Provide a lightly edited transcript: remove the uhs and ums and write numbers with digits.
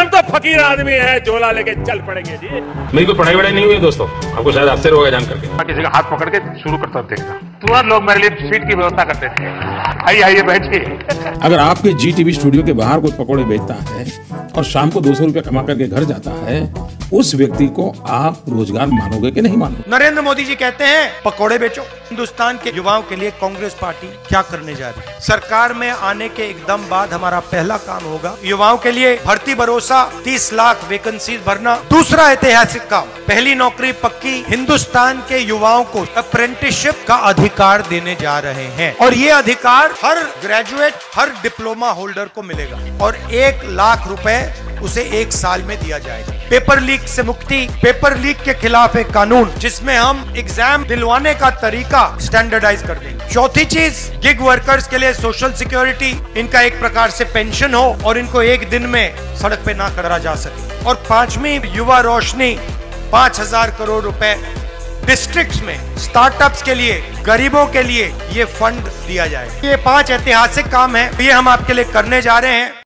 हम तो फकीर आदमी है, झोला लेके चल पड़ेंगे जी। मेरी कोई पढ़ाई वढ़ाई नहीं हुई दोस्तों, आपको शायद आश्चर्य होगा जान करके। मैं किसी का हाथ पकड़ के शुरू करता देखता, तुरंत लोग मेरे लिए सीट की व्यवस्था करते थे। आइए बैठिए। अगर आपके GTV स्टूडियो के बाहर कोई पकौड़े बेचता है और शाम को 200 रुपया कमा करके घर जाता है, उस व्यक्ति को आप रोजगार मानोगे कि नहीं मानोगे? नरेंद्र मोदी जी कहते हैं पकौड़े बेचो। हिंदुस्तान के युवाओं के लिए कांग्रेस पार्टी क्या करने जा रही है? सरकार में आने के एकदम बाद हमारा पहला काम होगा युवाओं के लिए भर्ती भरोसा 30 लाख वैकेंसी भरना। दूसरा ऐतिहासिक काम, पहली नौकरी पक्की, हिंदुस्तान के युवाओं को अप्रेंटिसशिप का अधिकार देने जा रहे हैं और ये अधिकार हर ग्रेजुएट, हर डिप्लोमा होल्डर को मिलेगा और 1 लाख रुपए उसे 1 साल में दिया जाएगा। पेपर लीक से मुक्ति, पेपर लीक के खिलाफ एक कानून जिसमें हम एग्जाम दिलवाने का तरीका स्टैंडर्डाइज कर देंगे। चौथी चीज, गिग वर्कर्स के लिए सोशल सिक्योरिटी, इनका एक प्रकार से पेंशन हो और इनको एक दिन में सड़क पे ना करा जा सके। और 5वीं युवा रोशनी, 5,000 करोड़ रुपए डिस्ट्रिक्ट्स में स्टार्टअप्स के लिए, गरीबों के लिए ये फंड दिया जाए। ये 5 ऐतिहासिक काम है, ये हम आपके लिए करने जा रहे हैं।